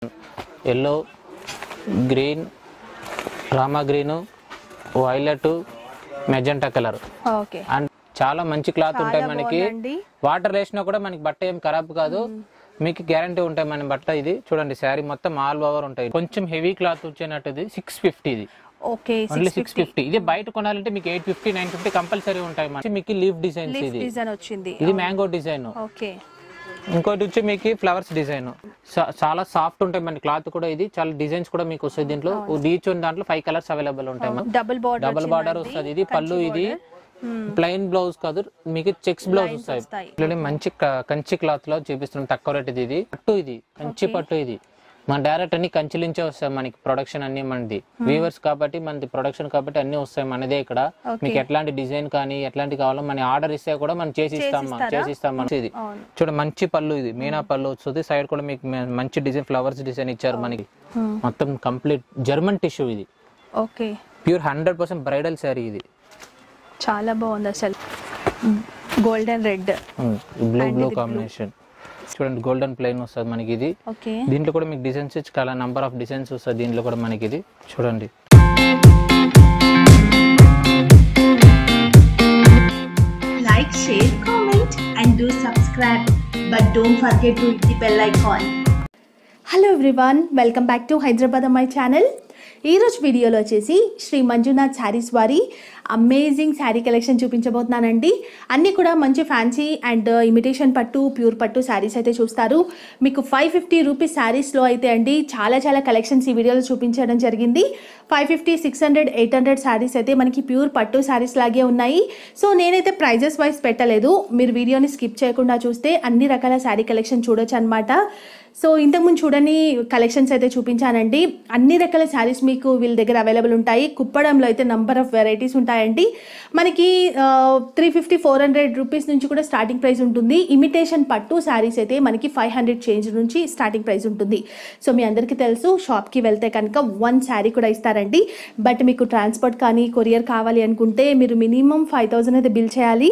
Yellow, green, Rama green, violet, magenta colour. Okay. And చాలా మంచి cloth ఉంటాయి మనకి. వాటర్ వేసినా కూడా మనకి బట్ట ఏం ఖరాబ్ కాదు, మీకు గ్యారంటీ ఉంటాయి మన బట్ట. ఇది చూడండి శారీ మొత్తం ఆల్ ఓవర్ ఉంటాయి. కొంచెం హెవీ క్లాత్ వచ్చేనట్టు. 650 ఇది. ఓకే. ఓన్లీ 650. ఇది బయట కొనాలంటే మీకు 850, 950 కంపల్సరీ ఉంటాయి. మీకు లీఫ్ డిజైన్స్. ఇది ఇది మ్యాంగో డిజైన్. ఓకే. ఇంకోటి వచ్చి మీకు ఫ్లవర్స్ డిజైన్. చాలా సాఫ్ట్ ఉంటాయి మన క్లాత్ కూడా. ఇది చాలా డిజైన్స్ కూడా మీకు వస్తాయి దీంట్లో. ఈచ్ దాంట్లో 5 కలర్స్ అవైలబుల్ ఉంటాయి. డబుల్ బార్డర్ వస్తుంది. ఇది పళ్ళు. ఇది ప్లెయిన్ బ్లౌజ్ కాదు, మీకు చెక్స్ బ్లౌజ్ వస్తాయి. మంచి కంచి క్లాత్ లో చూపిస్తున్నాం, తక్కువ రేట్. ఇది పట్టు. ఇది కంచి పట్టు. ఇది మన డైరెక్ట్ అన్ని కంచి నుంచే వస్తాయి మనకి. ప్రొడక్షన్ అన్ని మనది. వీవర్స్ కాబట్టి మనది ప్రొడక్షన్ కాబట్టి అన్ని వస్తాయి మనదే ఇక్కడ. మీకు ఎట్లాంటి డిజైన్ కానీ ఎట్లాంటి కావాలో మన ఆర్డర్ ఇస్తే కూడా మనం చేసిస్తాం. ఇది చూడ మంచి పళ్ళు. ఇది మీనా పళ్ళు వస్తుంది. సైడ్ కూడా మీకు మంచి డిజైన్ ఫ్లవర్స్ డిజైన్ ఇచ్చారు మనకి. మొత్తం కంప్లీట్ జర్మన్ టిష్యూ. ఇది ఓకే. Pure 100% bridal sari. ఇది చాలా బాగుంది అసలు. Golden red, blue combination. చూడండి గోల్డెన్ ప్లెయిన్ వస్తుంది మనకి. ఇది దీంట్లో కూడా మీకు డిజైన్స్ చాలా నంబర్ ఆఫ్ డిజైన్స్ వస్తుంది దీంట్లో కూడా మనకి. ఇది చూడండి. Like, share, comment and do subscribe, but don't forget to hit the bell icon. Hello everyone, welcome back to Hyderabad on my channel. ఈరోజు వీడియోలో వచ్చేసి శ్రీ మంజునాథ్ శారీస్ వారి అమేజింగ్ శారీ కలెక్షన్ చూపించబోతున్నానండి. అన్నీ కూడా మంచి ఫ్యాన్సీ అండ్ ఇమిటేషన్ పట్టు, ప్యూర్ పట్టు శారీస్ అయితే చూస్తారు. మీకు 550 రూపీస్ శారీస్లో అయితే అండి చాలా కలెక్షన్స్ ఈ వీడియోలో చూపించడం జరిగింది. 550, 600, 800 శారీస్ అయితే మనకి ప్యూర్ పట్టు శారీస్ లాగే ఉన్నాయి. సో నేనైతే ప్రైజెస్ వైజ్ పెట్టలేదు, మీరు వీడియోని స్కిప్ చేయకుండా చూస్తే అన్ని రకాల శారీ కలెక్షన్ చూడొచ్చు అనమాట. సో ఇంతకుముందు చూడని కలెక్షన్స్ అయితే చూపించానండి. అన్ని రకాల శారీస్ మీకు వీళ్ళ దగ్గర అవైలబుల్ ఉంటాయి. కుప్పడంలో అయితే నంబర్ ఆఫ్ వెరైటీస్ ఉంటాయండి. మనకి 350, 400 రూపీస్ నుంచి కూడా స్టార్టింగ్ ప్రైస్ ఉంటుంది. ఇమిటేషన్ పట్టు శారీస్ అయితే మనకి 500 చేంజ్ నుంచి స్టార్టింగ్ ప్రైస్ ఉంటుంది. సో మీ అందరికీ తెలుసు, షాప్కి వెళ్తే కనుక 1 శారీ కూడా ఇస్తారండి. బట్ మీకు ట్రాన్స్పోర్ట్ కానీ కొరియర్ కావాలి అనుకుంటే మీరు మినిమం 5000 అయితే బిల్ చేయాలి.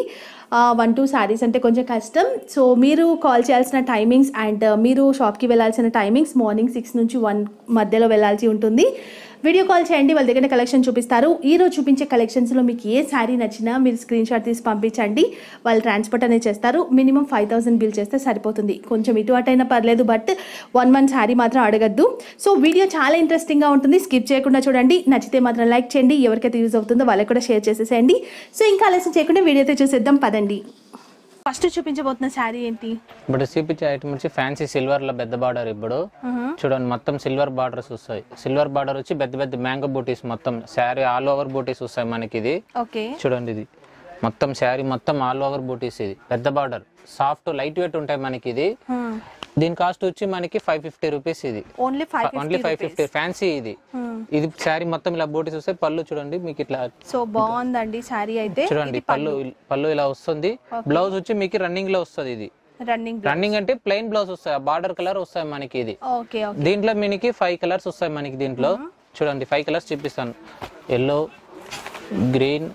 1-2 శారీస్ అంటే కొంచెం కష్టం. సో మీరు కాల్ చేయాల్సిన టైమింగ్స్ అండ్ మీరు షాప్కి వెళ్ళాల్సిన టైమింగ్స్ మార్నింగ్ 6 నుంచి 1 మధ్యలో వెళ్ళాల్సి ఉంటుంది. వీడియో కాల్ చేయండి, వాళ్ళ దగ్గర కలెక్షన్ చూపిస్తారు. ఈరోజు చూపించే కలెక్షన్స్లో మీకు ఏ శారీ నచ్చినా మీరు స్క్రీన్ షాట్ తీసి పంపించండి, వాళ్ళు ట్రాన్స్పోర్ట్ అనేది చేస్తారు. మినిమం 5000 బిల్ చేస్తే సరిపోతుంది. కొంచెం ఇటు అటైనా పర్లేదు, బట్ 1 శారీ మాత్రం అడగద్దు. సో వీడియో చాలా ఇంట్రెస్టింగ్గా ఉంటుంది, స్కిప్ చేయకుండా చూడండి. నచ్చితే మాత్రం లైక్ చేయండి, ఎవరికైతే యూజ్ అవుతుందో వాళ్ళకి కూడా షేర్ చేసేసేయండి. సో ఇంకా ఆలస్యం చేయకుండా వీడియో అయితే చూసేద్దాం పదండి. ఫస్ట్ చూపించబోతున్న శారీ ఏంటి? ఇప్పుడు చూపించే ఐటమ్ వచ్చి ఫ్యాన్సీ సిల్వర్ లో పెద్ద బార్డర్. ఇప్పుడు చూడండి మొత్తం సిల్వర్ బార్డర్స్ వస్తాయి. సిల్వర్ బార్డర్ వచ్చి పెద్ద మ్యాంగో బూటీస్, మొత్తం శారీ ఆల్ ఓవర్ బూటీస్ వస్తాయి మనకి. ఇది చూడండి, ఇది మొత్తం శారీ మొత్తం ఆల్ ఓవర్ బూటీస్. ఇది పెద్ద బార్డర్, సాఫ్ట్ లైట్ వెయిట్ ఉంటాయి మనకి. ఇది దీని కాస్ట్ వచ్చి మనకి 550 రూపీస్. ఇది ఓన్లీ 550 ఫ్యాన్సీ. ఇది శారీ మొత్తం ఇలా బూటీస్ వస్తాయి. పళ్ళు చూడండి మీకు ఇట్లా. సో బాగుందండి శారీ అయితే. చూడండి పళ్ళు ఇలా వస్తుంది. బ్లౌజ్ వచ్చి మీకు రన్నింగ్ లో వస్తుంది. ఇది రన్నింగ్ అంటే ప్లెయిన్ బ్లౌజ్ వస్తాయి, బార్డర్ కలర్ వస్తాయి మనకి. ఇది దీంట్లో మనకి 5 కలర్స్ వస్తాయి మనకి. దీంట్లో చూడండి 5 కలర్స్ చూపిస్తాను. Yellow, green,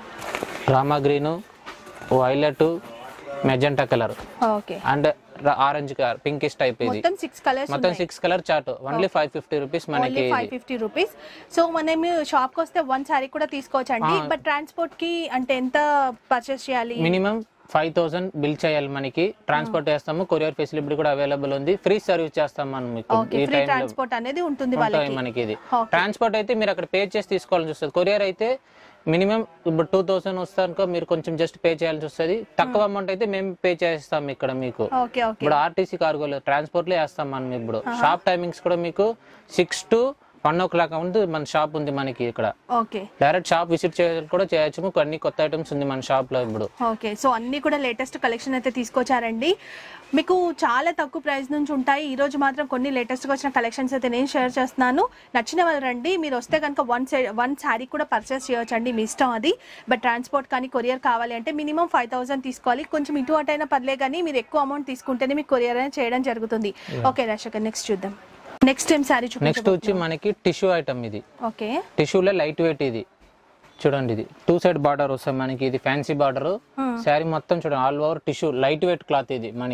Rama green, violet, magenta colour and orange colour, pinkish type. ఇది మొత్తం 6 కలర్ చార్ట్. ఓన్లీ 550 రూపీస్ మనకి. 550 రూపీస్. సో మనం షాప్ కి వస్తే 1 సారీ కూడా తీసుకోవచ్చండి. బట్ ట్రాన్స్పోర్ట్ కి అంటే ఎంత పర్చేస్ చేయాలి? మినిమం 5000 బిల్ చేయాలి మనకి. ట్రాన్స్పోర్ట్ చేస్తాము, కొరియర్ ఫెసిలిటీ కూడా అవైలబుల్ ఉంది. ఫ్రీ సర్వీస్ చేస్తాం మనం మీకు. ట్రాన్స్పోర్ట్ అనేది ఉంటుంది మనకి. ఇది ట్రాన్స్పోర్ట్ అయితే మీరు అక్కడ పే చేసి తీసుకోవాలని చూస్తుంది. కొరియర్ అయితే మినిమం ఇప్పుడు 2000 వస్తానుకో, మీరు కొంచెం జస్ట్ పే చేయాల్సి వస్తుంది. తక్కువ అమౌంట్ అయితే మేము పే చేస్తాం ఇక్కడ మీకు. ఇప్పుడు ఆర్టీసీ కార్గోలో ట్రాన్స్పోర్ట్ లో వేస్తాం మనం. ఇప్పుడు షాప్ టైమింగ్స్ కూడా మీకు 6 to 1 o'clock ఉంది మన షాప్ ఉంది మనకి ఇక్కడ. డైరెక్ట్ షాప్ విజిట్ చేయాలి కూడా చేయొచ్చు. అన్ని కొత్త ఐటమ్స్ ఉంది మన షాప్ లో ఇప్పుడు. సో అన్ని కూడా లేటెస్ట్ కలెక్షన్ అయితే తీసుకొచ్చారండి. మీకు చాలా తక్కువ ప్రైస్ నుంచి ఉంటాయి. ఈ రోజు మాత్రం కొన్ని లేటెస్ట్ గా వచ్చిన కలెక్షన్స్ అయితే నేను షేర్ చేస్తున్నాను. నచ్చిన వాళ్ళు రండి. మీరు వస్తే కనుక 1 శారీ కూడా పర్చేస్ చేయొచ్చండి, మీ ఇష్టం అది. బట్ ట్రాన్స్పోర్ట్ కానీ కొరియర్ కావాలి అంటే మినిమం 5000 తీసుకోవాలి. కొంచెం ఇటు అటు అయినా పర్లే, కానీ మీరు ఎక్కువ అమౌంట్ తీసుకుంటేనే మీకు కొరియర్ అనేది చేయడం జరుగుతుంది. ఓకే రషక, నెక్స్ట్ చూద్దాం. నెక్స్ట్ టైం శారీ నెక్స్ట్ వచ్చి మనకి టిష్యూ ఐటమ్. ఇది ఓకే, టిష్యూలో లైట్ వెయిట్. ఇది చూడండి, ఇది 2 సైడ్ బార్డర్ వస్తాయి మనకి. ఇది ఫ్యాన్సీ బార్డర్. శారీ మొత్తం చూడండి all over tissue light weight cloth. ఇది మనకి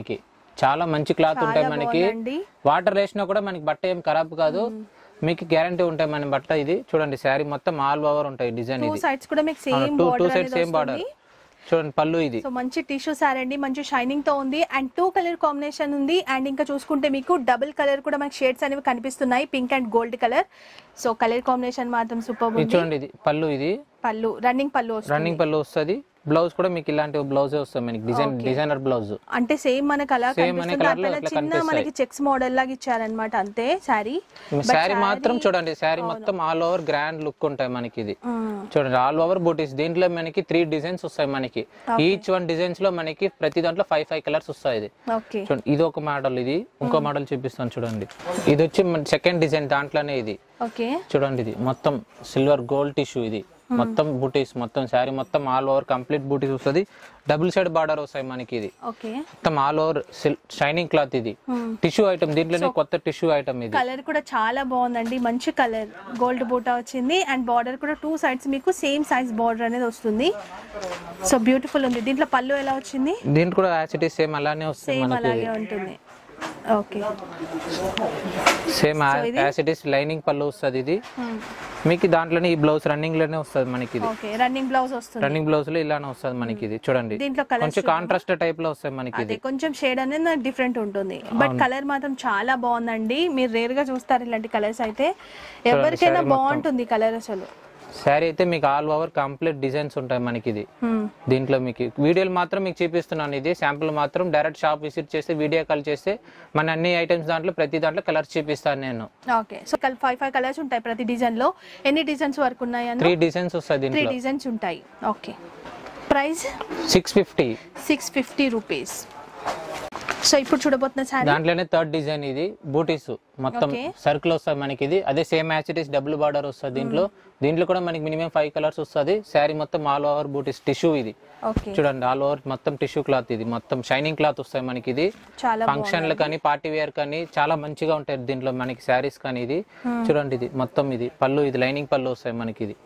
చాలా మంచి క్లాత్ ఉంటాయి మనకి. వాటర్ వేసినా కూడా మనకి బట్ట ఏం ఖరాబ్ కాదు, మీకు గ్యారంటీ ఉంటాయి మన బట్ట. ఇది చూడండి శారీ మొత్తం ఆల్ ఓవర్ ఉంటాయి డిజైన్. టూ సైడ్స్ కూడా మీకు టూ సైడ్స్ సేమ్ బార్డర్. చూడండి పళ్ళు ఇది. సో మంచి టిష్యూ సారీ అండి, మంచి షైనింగ్ తో ఉంది అండ్ 2 కలర్ కాంబినేషన్ ఉంది. అండ్ ఇంకా చూసుకుంటే మీకు డబుల్ కలర్ కూడా మనకి షేడ్స్ అనేవి కనిపిస్తున్నాయి, pink and gold colour. So colour combination మాత్రం సూపర్ ఉంది. చూడండి ఇది పళ్ళు, ఇది పళ్ళు రన్నింగ్ పళ్ళు వస్తుంది. బ్లౌజ్ కూడా మీకు ఇలాంటి బ్లౌజ్ వస్తుంది మనకి, డిజైనర్ బ్లౌజ్. అంటే సేమ్ మనకి అలా చిన్న మనకి చెక్స్ మోడల్ లాగా ఇచ్చారన్నమాట అంతే. శారీ మాత్రం చూడండి, శారీ మొత్తం ఆల్ ఓవర్ గ్రాండ్ లుక్ ఉంటాయి మనకి. ఇది చూడండి ఆల్ ఓవర్ బూటీస్. దీంట్లో మనకి 3 డిజైన్స్ వస్తాయి మనకి. ఈచ్ వన్ డిజైన్స్ లో మనకి ప్రతి దాంట్లో 5 కలర్స్ వస్తాయి. ఇది చూడండి, ఇది ఒక మోడల్. ఇది ఇంకో మోడల్ చూపిస్తాను చూడండి. ఇది వచ్చి సెకండ్ డిజైన్ దాంట్లోనే. ఇది చూడండి, ఇది మొత్తం సిల్వర్ గోల్డ్ టిష్యూ. ఇది మొత్తం బూటీస్, మొత్తం శారీ మొత్తం ఆల్ ఓవర్ కంప్లీట్ బూటీస్ వస్తుంది. డబుల్ సైడ్ బార్డర్ వస్తాయి మనకి. ఇది మొత్తం ఆల్ ఓవర్ షైనింగ్ క్లాత్. ఇది టిష్యూ ఐటమ్, దీంట్లోనే కొత్త టిష్యూ ఐటమ్. ఇది కలర్ కూడా చాలా బాగుందండి, మంచి కలర్ గోల్డ్ బూటా వచ్చింది. అండ్ బార్డర్ కూడా 2 సైడ్స్ మీకు సేమ్ సైజ్ బార్డర్ అనేది వస్తుంది. సో బ్యూటిఫుల్ ఉంది. దీంట్లో పళ్ళు ఎలా వచ్చింది? దీంట్లో కూడా యాజ్ ఇట్ ఈస్ సేమ్ అలానే వస్తుంది మనకి. అలాగే ఉంటుంది. Okay, same as it is lining పళ్ళు వస్తుంది. ఇది మీకు దాంట్లోనే ఈ బ్లౌజ్ రన్నింగ్ లోనే వస్తుంది మనకి. ఇది రన్నింగ్ బ్లౌజ్ వస్తుంది. రన్నింగ్ బ్లౌజ్ లో ఇలానే వస్తుంది మనకి. ఇది చూడండి, దీంట్లో కొంచెం కాంట్రాస్ట్ టైప్ లో వస్తాయి మనకి. ఇది కొంచెం షేడ్ అనేది డిఫరెంట్ ఉంటుంది, బట్ కలర్ మాత్రం చాలా బాగుందండి. మీరు రేర్ గా చూస్తారు ఇలాంటి కలర్స్ అయితే, ఎవరికైనా బాగుంటుంది కలర్. అసలు శారీ అయితే మీకు ఆల్ ఓవర్ కంప్లీట్ డిజైన్స్ ఉంటాయి మనకి. ఇది దీంట్లో మీకు వీడియోలు మాత్రం మీకు చూపిస్తున్నాను. ఇది శాంపుల్ మాత్రం డైరెక్ట్ షాప్ విజిట్ చేస్తే వీడియో కాల్ చేస్తే మన అన్ని ఐటమ్స్ దాంట్లో ప్రతి దాంట్లో కలర్స్ చూపిస్తాను నేను. ఓకే, సో 5 కలర్స్ ఉంటాయి ప్రతి డిజైన్ లో. ఎన్ని డిజైన్స్ వరకు ఉన్నాయి? 3 డిజైన్స్ వస్తాయి దీంట్లో. 3 డిజైన్స్ ఉంటాయి. Okay, price 650 rupees. సో ఇప్పుడు చూడబోతున్న సారీ దాంట్లోనే థర్డ్ డిజైన్. ఇది బూటీస్ మొత్తం సర్కిల్ వస్తుంది మనకి. ఇది అదే same match it is double border వస్తుంది. దీంట్లో కూడా మనకి మినిమం 5 కలర్స్ వస్తుంది. శారీ మొత్తం ఆల్ ఓవర్ బూటీస్ టిష్యూ. ఇది చూడండి ఆల్ ఓవర్ మొత్తం టిష్యూ క్లాత్. ఇది మొత్తం షైనింగ్ క్లాత్ వస్తాయి మనకి. ఇది ఫంక్షన్లు కానీ పార్టీ వేర్ కానీ చాలా మంచిగా ఉంటాయి దీంట్లో మనకి శారీస్ కానీ. ఇది చూడండి, ఇది మొత్తం ఇది పళ్ళు. ఇది లైనింగ్ పళ్ళు వస్తాయి మనకి. ఇది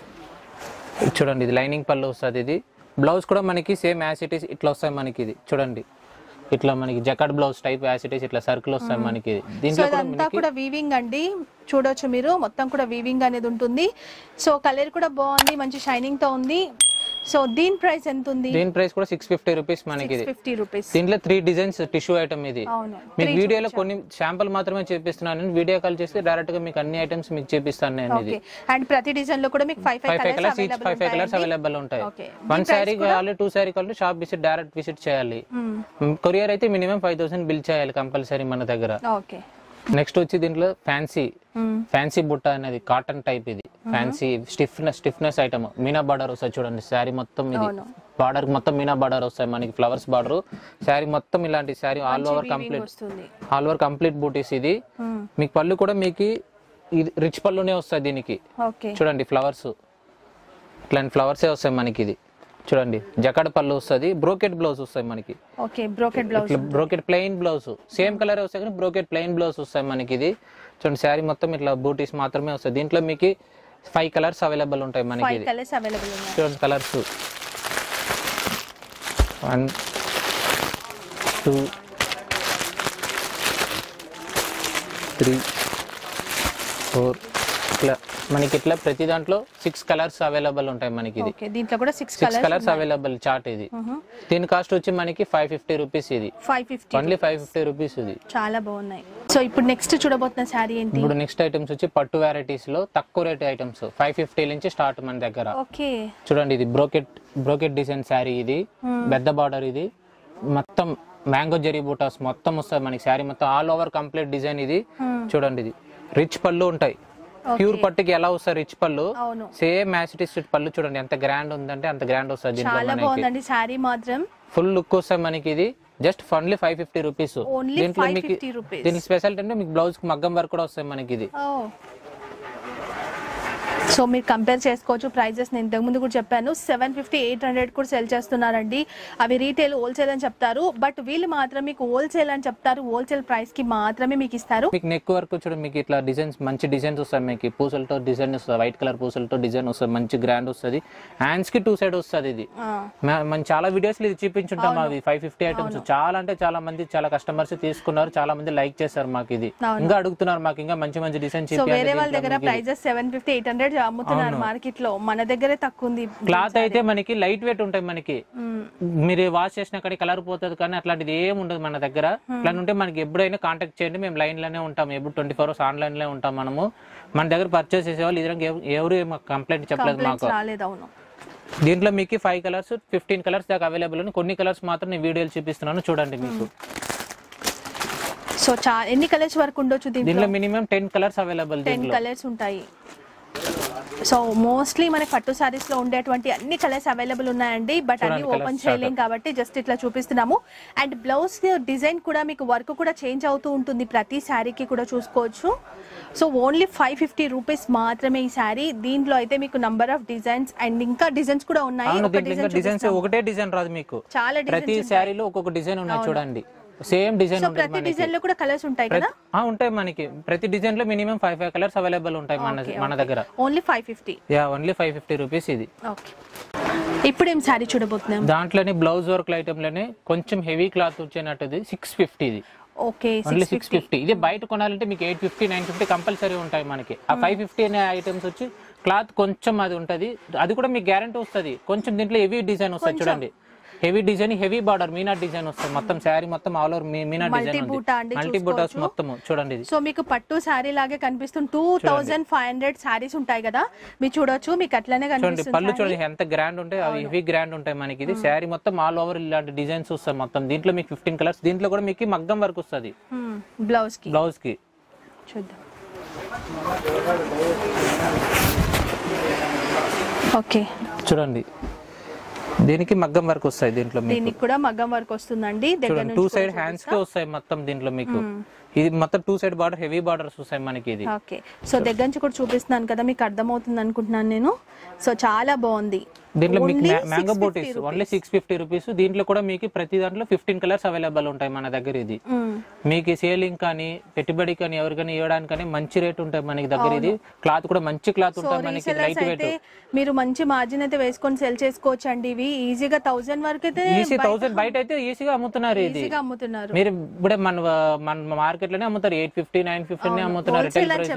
చూడండి, ఇది లైనింగ్ పళ్ళు వస్తుంది. ఇది బ్లౌజ్ కూడా మనకి సేమ్ యాజ్ ఇట్ ఇస్ ఇట్లా వస్తాయి మనకి. ఇది చూడండి, ఇట్లా మనకి jacquard blouse type as it is ఇట్లా సర్కిల్ వస్తాయి మనకి. దీంట్లో కూడా వీవింగ్ అండి, చూడొచ్చు మీరు. మొత్తం కూడా వీవింగ్ అనేది ఉంటుంది. సో కలర్ కూడా బాగుంది, మంచి షైనింగ్ తో ఉంది. సో దీని ప్రైస్ ఎంత ఉంది? దీని ప్రైస్ కూడా 650 రూపీస్ మనకి. 650 రూపీస్. దీంట్లో 3 డిజైన్స్ టిష్యూ ఐటమ్. ఇది మీకు వీడియోలో కొన్ని శాంపుల్ మాత్రమే చూపిస్తున్నాను. వీడియో కాల్ చేస్తే డైరెక్ట్ గా మీకు అన్ని ఐటమ్స్ మీకు చూపిస్తాను నేను. ఇది అండ్ ప్రతి డిజైన్ లో కూడా మీకు 5 కలర్స్ అవైలబుల్ ఉంటాయి. 1 శారీ కావాలి, 2 శారీ కావాలి, షాప్ విజిట్ డైరెక్ట్ విజిట్ చేయాలి. కొరియర్ అయితే మినిమం 5000 బిల్ చేయాలి కంపల్సరీ మన దగ్గర. నెక్స్ట్ వచ్చి దీంట్లో ఫ్యాన్సీ బుట్ట అనేది కాటన్ టైప్. ఇది ఫ్యాన్సీ స్టిఫ్నెస్ ఐటమ్. మీనా బార్డర్ వస్తాయి చూడండి శారీ మొత్తం. ఇది బార్డర్ మొత్తం మీనా బార్డర్ వస్తాయి మనకి, ఫ్లవర్స్ బార్డర్. శారీ మొత్తం ఇలాంటి శారీ ఆల్ ఓవర్ కంప్లీట్ బూటీస్. ఇది మీకు పళ్ళు కూడా మీకు రిచ్ పళ్ళునే వస్తాయి దీనికి. చూడండి ఫ్లవర్స్, ఇట్లాంటి ఫ్లవర్సే వస్తాయి మనకి. ఇది చూడండి జకాడ్ పళ్ళు వస్తుంది. బ్రోకెట్ బ్లౌజ్ వస్తాయి మనకి. Brocade plain blouse same colour వస్తాయి కానీ బ్రోకెట్ ప్లెయిన్ బ్లౌజ్ వస్తాయి మనకి. ఇది చూడండి శారీ మొత్తం ఇట్లా బూటీస్ మాత్రమే వస్తాయి. దీంట్లో మీకు 5 కలర్స్ అవైలబుల్ ఉంటాయి మనకి. చూడండి కలర్స్ 1 2 3 4 ఇట్లా మనకి ఇట్లా ప్రతి దాంట్లో 6 కలర్స్ అవైలబుల్ ఉంటాయి మనకి. ఇది దీంట్లో కూడా 6 కలర్స్ అవైలబుల్ చార్ట్. ఇది దీని కాస్ట్ వచ్చి మనకి 550 రూపీస్. ఇది 550 ఓన్లీ 550 రూపీస్. ఇది చాలా బాగున్నాయి. సో ఇప్పుడు నెక్స్ట్ చూడబోతున్న సారీ ఏంటి? ఇప్పుడు నెక్స్ట్ ఐటమ్స్ వచ్చి పట్టు వెరైటీస్ లో తక్కువ రేట్ ఐటమ్స్ 550 నుంచి స్టార్ట్ మన దగ్గర. చూడండి, ఇది బ్రోకెట్ డిజైన్ సారీ. ఇది పెద్ద బార్డర్. ఇది మొత్తం మ్యాంగో జరీ బూటాస్ మొత్తం వస్తాయి మనకి. సారీ మొత్తం ఆల్ ఓవర్ కంప్లీట్ డిజైన్. ఇది చూడండి, ఇది రిచ్ పళ్ళు ఉంటాయి. ప్యూర్ పట్టుకి ఎలా వస్తారు రిచ్ పళ్ళు, సేమ్ మ్యాసిటిస్ పళ్ళు. చూడండి ఎంత గ్రాండ్ ఉందంటే అంత గ్రాండ్ వస్తుంది. ఫుల్ లుక్ వస్తుంది మనకి. ఇది జస్ట్ ఓన్లీ 550 రూపీస్. దీంట్లో మీకు దీనికి స్పెషాలిటీ అంటే మీకు బ్లౌజ్ కి మగ్గం వర్క్ కూడా వస్తాయి మనకి. ఇది సో మీరు కంపేర్ చేసుకోవచ్చు ప్రైజెస్. నేను ఇంతకుముందు కూడా చెప్పాను 750 800 కూడా సెల్ చేస్తున్నారండి. అవి రీటైల్ హోల్సేల్ అని చెప్తారు, బట్ వీళ్ళు మాత్రం మీకు హోల్సేల్ అని చెప్తారు. హోల్సేల్ ప్రైస్ కి మాత్రమే మీకు ఇస్తారు. మీకు నెక్ వర్క్ చూడండి, మీకు ఇట్లా డిజైన్స్ మంచి డిజైన్స్ వస్తాయి. మీకు పూసలతో డిజైన్ వస్తుంది, వైట్ కలర్ పూసలతో డిజైన్ వస్తుంది, మంచి గ్రాండ్ వస్తుంది. హ్యాండ్స్ కి 2 సైడ్ వస్తుంది. ఇది మనం చాలా వీడియోస్ ఇది చూపించుంటాం. అవి 550 ఐటమ్స్ చాలా అంటే చాలా మంది చాలా కస్టమర్స్ తీసుకున్నారు, చాలా మంది లైక్ చేశారు. మాకు ఇది ఇంకా అడుగుతున్నారు, మాకు ఇంకా మంచి మంచి డిజైన్ వేరే వాళ్ళ దగ్గర ప్రైజెస్ 750 800 అమ్ముతున్నారు మార్కెట్ లో, మన దగ్గరే తక్కువ ఉంది. క్లాత్ అయితే మనకి లైట్ వెయిట్ ఉంటాయి. మనకి మీరు వాష్ చేసిన కానీ కలర్ పోతుంది, కానీ అట్లాంటిది ఏం ఉండదు మన దగ్గర. ఇట్లా ఉంటే మనకి ఎప్పుడైనా కాంటాక్ట్ చేయండి, మేము లైన్ లోనే ఉంటాం, ఎప్పుడు 24 hours ఆన్లైన్ లో ఉంటాం. మనము మన దగ్గర పర్చేస్ చేసేవాళ్ళు ఇది ఎవరు కంప్లైంట్ చెప్పలేదు మాకు. దీంట్లో మీకు 5 కలర్స్ 15 కలర్స్ దాకా అవైలబుల్ ఉంది. కొన్ని కలర్స్ మాత్రం నేను వీడియోలు చూపిస్తున్నాను చూడండి మీకు. సో ఎన్ని కలర్స్ వరకు ఉండొచ్చు దీంట్లో? Minimum 10 colours available. 10 కలర్స్ ఉంటాయి. సో మోస్ట్లీ మనకి పట్టు సారీస్ లో ఉండేటువంటి అన్ని కలర్స్ అవైలబుల్ ఉన్నాయండి, బట్ అన్ని ఓపెన్ చేయలేం కాబట్టి జస్ట్ ఇట్లా చూపిస్తున్నాము. అండ్ బ్లౌజ్ డిజైన్ కూడా మీకు వర్క్ కూడా చేంజ్ అవుతూ ఉంటుంది ప్రతి శారీకి కూడా చూసుకోవచ్చు. సో ఓన్లీ 550 రూపీస్ మాత్రమే ఈ శారీ. దీంట్లో అయితే మీకు నంబర్ ఆఫ్ డిజైన్స్ అండ్ ఇంకా డిజైన్స్ కూడా ఉన్నాయి. ఒకటే డిజైన్ రాదు మీకు, చాలా ప్రతి శారీలో ఒక్కొక్క డిజైన్ ఉన్నాయి చూడండి. సేమ్ డిజైన్ ఉంటుంది. ప్రతి డిజైన్ లో కూడా కలర్స్ ఉంటాయి కదా? ఉంటాయి. మనకి ప్రతి డిజైన్ లో మినిమం 5 కలర్స్ అవైలబుల్ ఉంటాయి మన దగ్గర. ఓన్లీ 550. ఓన్లీ 550 రూపీస్ ఇది. ఓకే, ఇప్పుడు ఏం సారీ చూడబోతున్నాం? దాంట్లోనే బ్లౌజ్ వర్క్ ఐటమ్ లోనే కొంచెం హెవీ క్లాత్ వచ్చేనట్టుది 650 ఇది. Okay, only 650. ఇది బయట కొనాలంటే మీకు 850 950 కంపల్సరీ ఉంటాయి మనకి. ఆ 550 అనే ఐటమ్స్ వచ్చి క్లాత్ కొంచెం అది ఉంటది, అది కూడా మీకు గ్యారంటీ వస్తుంది. కొంచెం దీంట్లో హెవీ డిజైన్ వస్తుంది చూడండి, హెవీ డిజైన్, హెవీ బార్డర్, మీనా డిజైన్ వస్తుంది. మొత్తం శారీ మొత్తం ఆల్ ఓవర్ మీనా డిజైన్ ఉంది, మల్టీ బూటాస్ మొత్తం చూడండి. సో మీకు పట్టు శారీ లాగే కనిపిస్తుంది. 2500 శారీస్ ఉంటాయి కదా, మీరు చూడొచ్చు. మీకు అట్లనే కనిపిస్తుంది. పళ్ళు చూడండి ఎంత గ్రాండ్ ఉంటాయి, అవి హెవీ గ్రాండ్ ఉంటాయి మనకి. ఇది శారీ మొత్తం ఆల్ ఓవర్ ఇలాంటి డిజైన్స్ వస్తాయి మొత్తం. దీంట్లో మీకు 15 కలర్స్. దీంట్లో కూడా మీకు మగ్గం వర్క్ వస్తుంది బ్లౌజ్ కి. చూద్దాం. ఓకే, చూడండి దీనికి మగ్గం వర్క్ వస్తాయి. దీనికి కూడా మగ్గం వర్క్ వస్తుందండి. 2 సైడ్ హ్యాండ్స్ కి వస్తాయి మొత్తం. దీంట్లో మీకు ఇది మొత్తం 2 సైడ్ బార్డర్, హెవీ బార్డర్స్ వస్తాయి మనకి. ఇది ఓకే, సో దగ్గర నుంచి కూడా చూపిస్తున్నాను కదా, మీకు అర్థమవుతుంది అనుకుంటున్నాను నేను. సో చాలా బాగుంది. దీంట్లో మీకు మ్యాంగో బూటీస్ ఓన్లీ 650 రూపీస్. దీంట్లో కూడా మీకు ప్రతి దాంట్లో 15 కలర్స్ అవైలబుల్ ఉంటాయి మన దగ్గర. ఇది మీకు సేలింగ్ కానీ పెట్టుబడి కానీ ఎవరికైనా ఇవ్వడానికి మంచి రేట్ ఉంటాయి మనకి దగ్గర. ఇది క్లాత్ కూడా మంచి క్లాత్ ఉంటుంది మనకి, లైట్ వెయిట్. మీరు మంచి మార్జిన్ అయితే వేసుకొని సెల్ చేసుకోవచ్చు అండి. ఇవి ఈజీగా 1000 వరకు అయితే, 1000 బయట అయితే ఈజీగా అమ్ముతున్నారు. ఇది మీరు ఇప్పుడు మన మార్కెట్ లోనే అమ్ముతారు 850 950 అమ్ముతున్నారు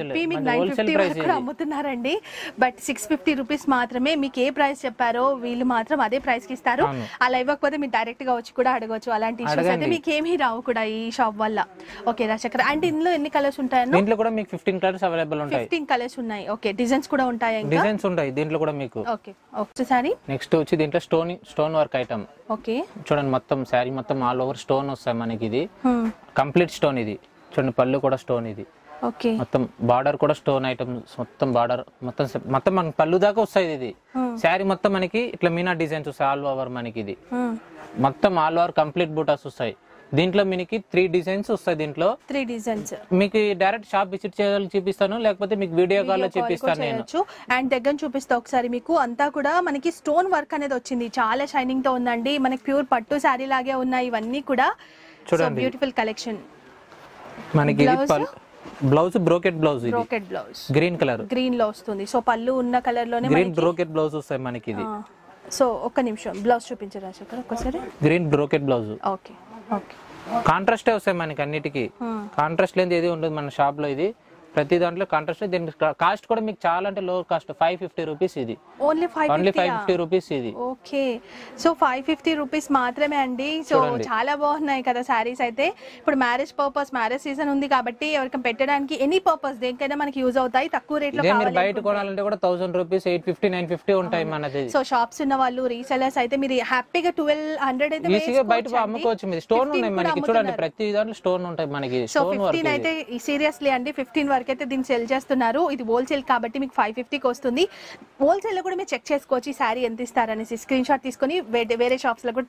అమ్ముతున్నారండి. బట్ 650 రూపీస్ మాత్రమే. మీకు ఏ ప్రైస్ చెప్పారో వీళ్ళు మాత్రం అదే ప్రైస్ కి ఇస్తారు. అలా ఇవ్వకపోతే మీరు డైరెక్ట్ గా వచ్చి కూడా అడగవచ్చు. అలాంటి ఇష్యూస్ అయితే మీకు ఏమీ రావు కూడా ఈ షాప్ వల్ల. ఓకే రాజశేఖర్, అంటే ఇందులో ఎన్ని కలర్స్ ఉంటాయో? దీంట్లో కూడా మీకు 15 కలర్స్ అవైలబుల్ ఉంటాయి. 15 కలర్స్ ఉన్నాయి. ఓకే, డిజైన్స్ కూడా ఉంటాయి. డిజైన్స్ ఉంటాయి దీంట్లో కూడా మీకు. ఓకే, ఒకసారి నెక్స్ట్ వచ్చి దీంట్లో స్టోన్ వర్క్ ఐటమ్. ఓకే, చూడండి మొత్తం శారీ మొత్తం ఆల్ ఓవర్ స్టోన్ వస్తాయి మనకి. ఇది కంప్లీట్ స్టోన్. ఇది చూడండి పళ్ళు కూడా స్టోన్. ఇది ఓకే, మొత్తం బార్డర్ కూడా స్టోన్ ఐటమ్స్, మొత్తం బార్డర్ మొత్తం మన పళ్ళు దాకా వస్తాయి. ఇది శారీ మొత్తం మనకి ఇట్లా మీనా డిజైన్స్ వస్తాయి ఆల్ ఓవర్ మనకి. ఇది మొత్తం ఆల్ ఓవర్ కంప్లీట్ బూటాస్ వస్తాయి. దీంట్లో మీకు 3 డిజైన్స్ వస్తాయి. దీంట్లో 3 డిజైన్స్ మీకు డైరెక్ట్ షాప్ విజిట్ చేయాలని చూపిస్తాను, లేకపోతే మీకు వీడియో కాల్ లో చూపిస్తాను నేను. అండ్ దగ్గర చూపిస్తా ఒకసారి. మీకు అంతా కూడా మనకి స్టోన్ వర్క్ అనేది వచ్చింది, చాలా షైనింగ్ తో ఉందండి. మనకి ప్యూర్ పట్టు శారీ లాగే ఉన్నాయి ఇవన్నీ కూడా. చూడండి బ్యూటిఫుల్ కలెక్షన్. మనకి blouse brocade blouse, green colour, green లో వస్తుంది. సో పళ్ళు ఉన్న కలర్ లోనే గ్రీన్ బ్రోకెట్ బ్లౌజ్ వస్తాయి మనకి. ఇది సో ఒక్క నిమిషం బ్లౌజ్ చూపించరా అక్కడ ఒకసారి. Green brocade blouse. Okay okay, contrast వస్తాయి మనకి అన్నిటికీ. కాంట్రాస్ట్ లేని ఏది ఉండదు మన షాప్ లో. ఇది ప్రతి దాంట్లో కాంట్రాస్ట్. దీని కాస్ట్ కూడా మీకు చాలా అంటే లో కాస్ట్ 550 రూపీస్. ఇది ఓన్లీ 550 రూపీస్. ఇది ఓకే, సో 550 రూపీస్ మాత్రమే అండి. సో చాలా బాగున్నాయి కదా శారీస్ అయితే. ఇప్పుడు మ్యారేజ్ పర్పస్, మ్యారేజ్ సీజన్ ఉంది కాబట్టి ఎవరికైనా పెట్టడానికి ఎనీ పర్పస్ దేనికైనా మనకి యూజ్ అవుతాయి. తక్కువ రేట్ లో బయట కొనాలంటే కూడా 1000 రూపీస్ 850 950 ఉంటాయి మనది. సో షాప్స్ ఉన్న వాళ్ళు రీసెలర్స్ అయితే మీరు హ్యాపీగా 1200 అయితే ఈజీగా బయట అమ్ముకోవచ్చు. మీరు స్టోన్ ఉన్నాయి మనకి చూడండి, ప్రతి దాంట్లో స్టోన్ ఉంటాయి మనకి. సో 15 అయితే సీరియస్లీ అండి 15 వరకు అయితే దీన్ని సెల్ చేస్తున్నారు. ఇది హోల్సేల్ కాబట్టి మీకు 550కి వస్తుంది. హోల్సేల్ లో కూడా మీరు చెక్ చేసుకోవచ్చు ఈ శారీ ఎంత ఇస్తారనేసి. స్క్రీన్ షాట్ తీసుకొని వేరే షాప్స్ లో కూడా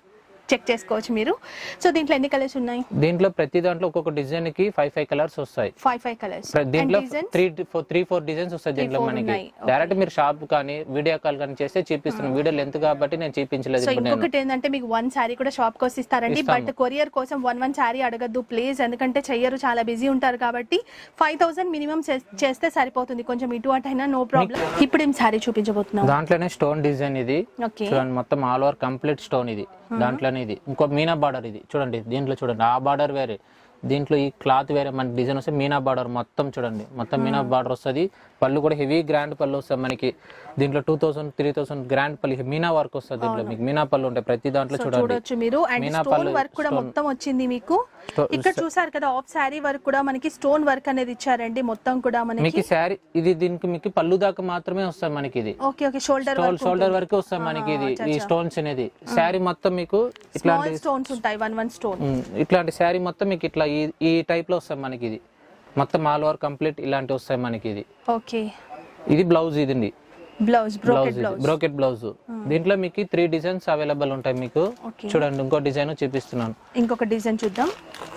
చెక్ చేసుకోవచ్చు మీరు. సో దీంట్లో ఎన్ని కలర్స్ ఉన్నాయి? దీంట్లో ప్రతి దాంట్లో ఒక్కొక్క డిజైన్ కి 5 కలర్స్ వస్తాయి. 5 కలర్స్. దీంట్లో 3-4 డిజైన్స్ వస్తాయి దీంట్లో మనకి. డైరెక్ట్ మీరు షాప్ కానీ వీడియో కాల్ కానీ చేస్తే చూపిస్తున్నాం. వీడియో లెంత్ కాబట్టి నేను చూపించలేదు. సో ఇంకొకటి ఏంటంటే మీకు 1 సారీ కూడా షాప్ కి ఇస్తారండి. బట్ కొరియర్ కోసం 1 సారీ అడగద్దు ప్లీజ్, ఎందుకంటే చెయ్యరు, చాలా బిజీ ఉంటారు కాబట్టి 5000 మినిమం చేస్తే సరిపోతుంది. కొంచెం ఇటు అటు అయినా నో ప్రాబ్లం. ఇప్పుడు ఏం సారీ చూపించబోతున్నాం? దాంట్లోనే స్టోన్ డిజైన్ ఇది చూడండి, మొత్తం ఆల్ ఓవర్ కంప్లీట్ స్టోన్ ఇది. దాంట్లోనే ఇది ఇంకో మీనా బార్డర్ ఇది చూడండి. దీంట్లో చూడండి ఆ బార్డర్ వేరే, దీంట్లో ఈ క్లాత్ వేరే, మన డిజైన్ వస్తే మీనా బార్డర్ మొత్తం చూడండి, మొత్తం మీనా బార్డర్ వస్తుంది. పళ్ళు కూడా హెవీ గ్రాండ్ పళ్ళు వస్తుంది మనకి. దీంట్లో 2000-3000 గ్రాండ్ పళ్ళు మీనా వర్క్ వస్తుంది. దీంట్లో మీకు మీనా పళ్ళు ఉంటాయి ప్రతి దాంట్లో చూడొచ్చు మీరు. అండ్ స్టోన్ వర్క్ కూడా మొత్తం వచ్చింది మీకు. ఇక్కడ చూసారు కదా ఆఫ్ సారీ వర్క్ కూడా మనకి స్టోన్ వర్క్ అనేది ఇచ్చారండి మొత్తం కూడా మనకి. సారీ ఇది దీనికి మీకు పళ్ళు దాకా మాత్రమే వస్తుంది మనకి. ఇది ఓకే షోల్డర్ వరకు వస్తుంది మనకి. ఇది ఈ స్టోన్స్ అనేది సారీ మొత్తం మీకు ఇట్లాంటి స్టోన్స్ ఉంటాయి. 1 స్టోన్ ఇట్లాంటి సారీ మొత్తం మీకు ఇట్లా ఈ టైప్ లో వస్తుంది మనకి. ఇది మొత్తం ఆల్ ఓవర్ కంప్లీట్ ఇలాంటి వస్తాయి మనకి. ఇది ఓకే. ఇది బ్లౌజ్, ఇది బ్రోకెట్ బ్లౌజ్. దీంట్లో మీకు 3 డిజైన్స్ అవైలబుల్ ఉంటాయి మీకు. చూడండి ఇంకో డిజైన్ చూపిస్తున్నాను. ఇంకొక డిజైన్ చూద్దాం.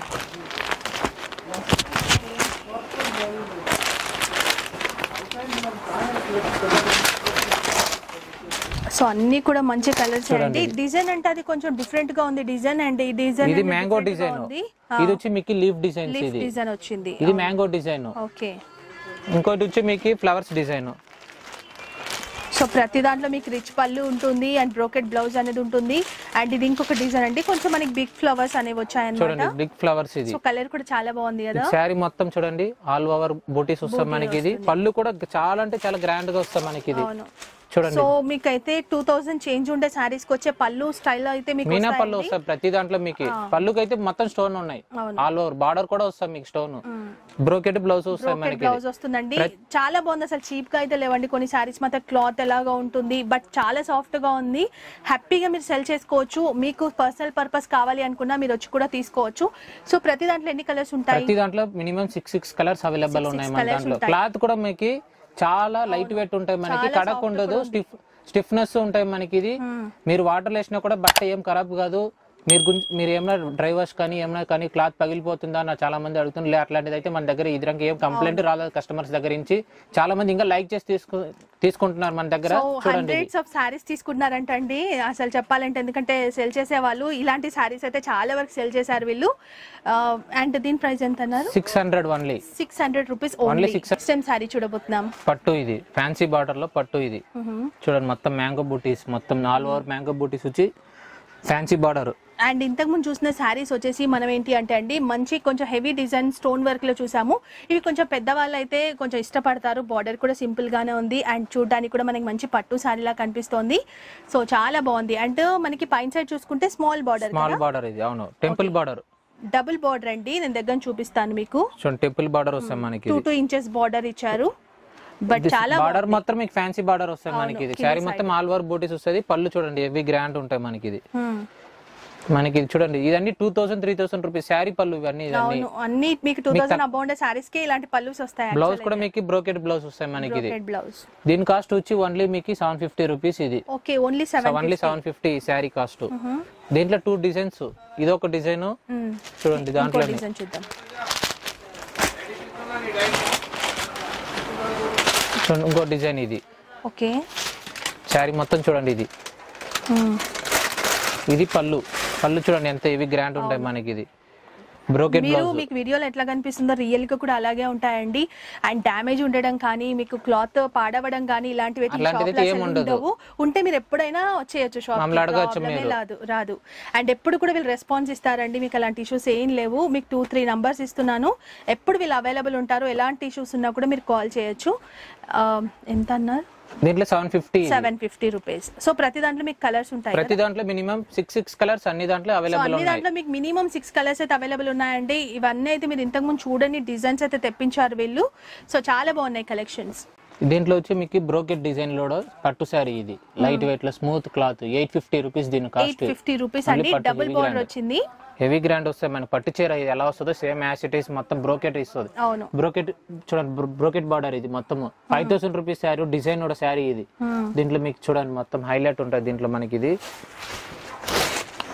సో అన్ని కూడా మంచి కలర్స్ అండి. డిజైన్ అంటే అది కొంచెం డిఫరెంట్ గా ఉంది డిజైన్. అండ్ ఈ డిజైన్ ఇది మ్యాంగో డిజైన్, ఇది వచ్చి మీకు లీఫ్ డిజైన్. ఇది డిజైన్ వచ్చింది. ఇది మ్యాంగో డిజైన్. ఓకే. ఇంకోటి వచ్చి మీకు ఫ్లవర్స్ డిజైన్. సో ప్రతి దాంట్లో మీకు రిచ్ పళ్ళు ఉంటుంది అండ్ బ్రోకెట్ బ్లౌజ్ అనేది ఉంటుంది. అండ్ ఇది ఇంకొక డిజైన్ అండి, కొంచెం మనకి బిగ్ ఫ్లవర్స్ అనేవి వచ్చాయన్నమాట. బిగ్ ఫ్లవర్స్ ఇది. సో కలర్ కూడా చాలా బాగుంది కదా. శారీ మొత్తం చూడండి ఆల్ ఓవర్ బూటీస్ వస్తాయి మనకి. ఇది పళ్ళు కూడా చాలా అంటే చాలా గ్రాండ్ గా వస్తాయి మనకి. ఇది చూడండి. సో మీకైతే 2000 చేంజ్ ఉండే సారీస్ కి వచ్చే పళ్ళు స్టైల్ అయితే మీకు మీనా పళ్ళు వస్తాయి ప్రతి దాంట్లో మీకు. పళ్ళుకి అయితే మొత్తం స్టోన్ ఉన్నాయి, ఆల్ ఓవర్ బార్డర్ కూడా వస్తాయి మీకు స్టోన్. బ్రోకెట్ బ్లౌజ్ వస్తాయి మనకి. బ్లౌజ్ వస్తుందండి. చాలా బాగుంది. అసలు చీప్ గా అయితే లేవండి కొన్ని సారీస్. మాత్రం క్లాత్ ఎలాగా ఉంటుంది బట్ చాలా సాఫ్ట్ గా ఉంది. హ్యాపీగా మీరు సెల్ చేసుకోవచ్చు. మీకు పర్సనల్ పర్పస్ కావాలి అనుకున్నా మీరు వచ్చి కూడా తీసుకోవచ్చు. సో ప్రతి దాంట్లో ఎన్ని కలర్స్ ఉంటాయి? ప్రతి దాంట్లో మినిమం 6 కలర్స్ అవైలబుల్ ఉన్నాయి మన దాంట్లో. క్లాత్ కూడా మీకు చాలా లైట్ వెయిట్ ఉంటాయి మనకి, కడక్ ఉండదు, స్టిఫ్నెస్ ఉంటాయి మనకి. ఇది మీరు వాటర్ వేసినా కూడా బట్ట ఏం ఖరాబ్ కాదు. మీరు ఏమైనా డ్రై వాష్ కానీ ఏమైనా కానీ క్లాత్ పగిలిపోతుందా నా చాలా మంది అడుగుతున్నారు. అట్లాంటిది అయితే మన దగ్గర ఇదిరంగా ఏం కంప్లైంట్ రాలేదు కస్టమర్స్ దగ్గర నుంచి. చాలా మంది ఇంకా లైక్ చేసి తీసుకుంటున్నారు మన దగ్గర. హండ్రెడ్స్ ఆఫ్ సారీస్ తీసుకుంటున్నారంట అండి అసలు చెప్పాలంటే. ఎందుకంటే సెల్ చేసే వాళ్ళు ఇలాంటి సారీస్ అయితే చాలా వరకు సెల్ చేశారు వీళ్ళు. అండ్ దీని ప్రైస్ ఎంత అన్నారు? 600 only. 600 rupees only. Same sari చూడబోతున్నాం. పట్టు ఇది ఫ్యాన్సీ బార్డర్ లో పట్టు. ఇది చూడండి మొత్తం మ్యాంగో బూటీస్, మొత్తం ఆల్ ఓవర్ మ్యాంగో బూటీస్ వచ్చి ఫ్యాన్సీ బార్డర్. అండ్ ఇంతకు ముందు చూసిన శారీస్ వచ్చేసి మనం ఏంటి అంటే అండి మంచి కొంచెం హెవీ డిజైన్ స్టోన్ వర్క్ లో చూసాము. ఇవి కొంచెం పెద్దవాళ్ళు అయితే కొంచెం ఇష్టపడతారు. బార్డర్ కూడా సింపుల్ గానే ఉంది అండ్ చూడడానికి కూడా మనకి మంచి పట్టు శారీ లా కనిపిస్తోంది. సో చాలా బాగుంది. అండ్ మనకి పైన సైడ్ చూసుకుంటే స్మాల్ బార్డర్. ఇది అవును టెంపుల్ బార్డర్, డబుల్ బార్డర్ అండి. నేను దగ్గర చూపిస్తాను మీకు. టెంపుల్ బార్డర్ వస్తాయి మనకి. 2 ఇంచెస్ బార్డర్ ఇచ్చారు. బట్ చాలా బార్డర్ మాత్రం మీకు ఫ్యాన్సీ బార్డర్ వస్తాయి మనకి. ఇది శారీ మొత్తం ఆల్ ఓవర్ బూటీస్ వస్తుంది. పళ్ళు చూడండి హెవీ గ్రాండ్ ఉంటాయి మనకి. ఇది మనకి చూడండి ఇదన్నీ 2000-3000 రూపీస్ శారీ పళ్ళు. ఇవన్నీ అన్ని మీకు 2000 అబౌండ్ సారీస్ కి ఇలాంటి పళ్ళుస్ వస్తాయి. బ్లౌజ్ కూడా మీకు బ్రోకెట్ బ్లౌజ్ వస్తాయి మనకి. ఇది దీని కాస్ట్ వచ్చి ఓన్లీ మీకు 750 రూపీస్. ఇది ఓకే ఓన్లీ 750 శారీ కాస్ట్. దీంట్లో 2 డిజైన్స్. ఇది ఒక డిజైన్ చూడండి. దాంట్లో ఇంకో డిజైన్. ఇది ఓకే శారీ మొత్తం చూడండి. ఇది పళ్ళు చూడండి ఎంత హెవీ గ్రాండ్ ఉంటాయి మనకి. ఇది బ్రోకెట్ బ్లౌజ్. మీకు వీడియోలో ఎట్లా కనిపిస్తుందో రియల్ గా కూడా అలాగే ఉంటాయండి. అండ్ డ్యామేజ్ ఉండడం కానీ మీకు క్లాత్ పాడవడం కానీ ఇలాంటివి ఉండవు. ఉంటే మీరు ఎప్పుడైనా వచ్చేయచ్చు షాప్, రాదు. అండ్ ఎప్పుడు కూడా వీళ్ళు రెస్పాన్స్ ఇస్తారండి. మీకు అలాంటి ఇష్యూస్ ఏం లేవు. మీకు 2-3 నంబర్స్ ఇస్తున్నాను. ఎప్పుడు వీళ్ళు అవైలబుల్ ఉంటారు. ఎలాంటి ఇష్యూస్ ఉన్నా కూడా మీరు కాల్ చేయొచ్చు. ఎంత అన్నారు? దీంట్లో 750 రూపీస్. సో ప్రతి దాంట్లో మీకు కలర్స్ ఉంటాయి. ప్రతి దాంట్లో మినిమం 6 కలర్స్ అన్ని దాంట్లో అవైలబుల్ ఉన్నాయి. అన్ని దాంట్లో మీకు మినిమం 6 కలర్స్ అయితే అవైలబుల్ ఉన్నాయండి. ఇవన్నీ అయితే మీరు ఇంతకు ముందు చూడని డిజైన్స్ అయితే తెప్పించారు వీళ్ళు. సో చాలా బాగున్నాయి కలెక్షన్స్. దీంట్లో వచ్చి మీకు బ్రోకెట్ డిజైన్ లో పట్టు సారీ. ఇది లైట్ వెయిట్ లో స్మూత్ క్లాత్. 850 రూపీస్ దీని కాస్ట్. 850 రూపీస్ అండి. డబుల్ బార్డర్ వచ్చింది. హెవీ గ్రాండ్ వస్తాయి మన పట్టు చీర. ఇది ఎలా వస్తుందో సేమ్ యాజ్ ఇట్ ఈస్ మొత్తం బ్రోకెట్ ఇస్తుంది. బ్రోకెట్ చూడండి బ్రోకెట్ బార్డర్. ఇది మొత్తం 5000 రూపీస్ శారీ. డిజైన్ కూడా శారీ. ఇది దీంట్లో మీకు చూడండి మొత్తం హైలైట్ ఉంటుంది దీంట్లో మనకి. ఇది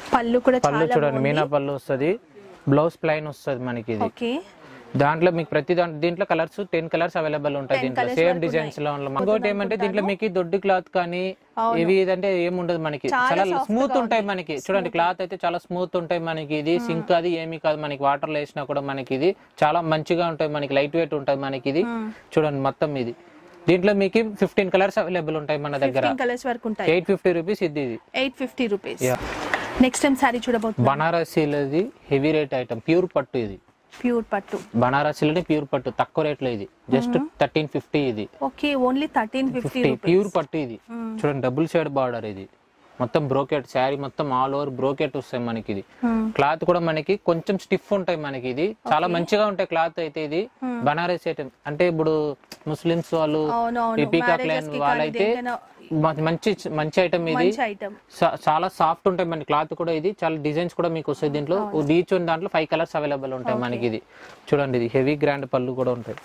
పళ్ళు కూడా పళ్ళు చూడండి మీనా పళ్ళు వస్తుంది, బ్లౌజ్ ప్లెయిన్ వస్తుంది మనకి ఇది. ఓకే, దాంట్లో మీకు ప్రతి దీంట్లో కలర్స్ 10 కలర్స్ అవైలబుల్ ఉంటాయి దీంట్లో, సేమ్ డిజైన్స్ లో. ఇంకోటి ఏమంటే దీంట్లో మీకు దొడ్డి క్లాత్ కానీ ఇవి ఇదంటే ఏముండదు మనకి, చాలా స్మూత్ ఉంటాయి మనకి. చూడండి క్లాత్ అయితే చాలా స్మూత్ ఉంటాయి మనకి. ఇది సింక్ అది ఏమి కాదు మనకి, వాటర్ లో వేసినా కూడా మనకి ఇది చాలా మంచిగా ఉంటాయి మనకి, లైట్ వెయిట్ ఉంటాయి మనకి ఇది. చూడండి మొత్తం ఇది దీంట్లో మీకు 15 కలర్స్ అవైలబుల్ ఉంటాయి మన దగ్గర. 850 రూపీస్ ఇది. 850 రూపీస్. నెక్స్ట్ టైం సారీ చూడబోతున్నాం. బనారసీలది హెవీ రేట్ ఐటమ్, ప్యూర్ పట్టు ఇది. ప్యూర్ పట్టు బనారసీలోనే ప్యూర్ పట్టు, తక్కువ రేట్ లో ఇది. జస్ట్ 1350 ఇది. ఓకే, ఓన్లీ 1350 ప్యూర్ పట్టు ఇది. చూడండి డబుల్ షేడ్ బార్డర్ ఇది, మొత్తం బ్రోకెట్ శారీ మొత్తం ఆల్ ఓవర్ బ్రోకెట్ వస్తాయి మనకి ఇది. క్లాత్ కూడా మనకి కొంచెం స్టిఫ్ ఉంటాయి మనకి, ఇది చాలా మంచిగా ఉంటాయి క్లాత్ అయితే. ఇది బనారస్ ఐటమ్ అంటే ఇప్పుడు ముస్లిమ్స్ వాళ్ళు, పీకాక్ లైన్ వాళ్ళైతే మంచి మంచి ఐటమ్ ఇది. చాలా సాఫ్ట్ ఉంటాయి మన క్లాత్ కూడా. ఇది చాలా డిజైన్స్ కూడా మీకు వస్తాయి దీంట్లో. ఈచ్ దాంట్లో 5 కలర్స్ అవైలబుల్ ఉంటాయి మనకి ఇది. చూడండి ఇది హెవీ గ్రాండ్ పళ్ళు కూడా ఉంటాయి.